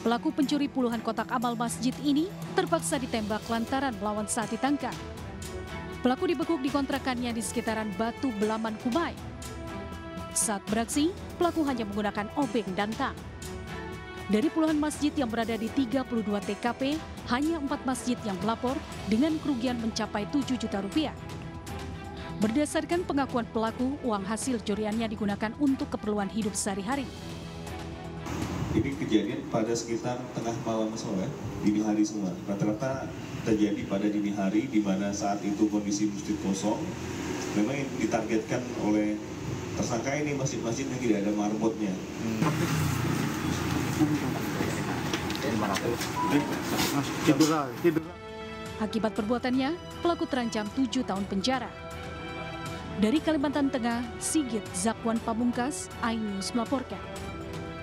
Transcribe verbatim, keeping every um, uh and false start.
Pelaku pencuri puluhan kotak amal masjid ini terpaksa ditembak lantaran melawan saat ditangkap. Pelaku dibekuk di kontrakannya di sekitaran Batu Belaman, Kumai. Saat beraksi, pelaku hanya menggunakan obeng dan tang. Dari puluhan masjid yang berada di tiga puluh dua T K P, hanya empat masjid yang melapor dengan kerugian mencapai tujuh juta rupiah. Berdasarkan pengakuan pelaku, uang hasil curiannya digunakan untuk keperluan hidup sehari-hari. Ini kejadian pada sekitar tengah malam sore, dini hari semua. Rata-rata terjadi pada dini hari, di mana saat itu kondisi masjid kosong. Memang ditargetkan oleh tersangka ini masjid-masjid yang tidak ada marbotnya. Akibat perbuatannya, pelaku terancam tujuh tahun penjara. Dari Kalimantan Tengah, Sigit Zakwan Pamungkas, iNews melaporkan.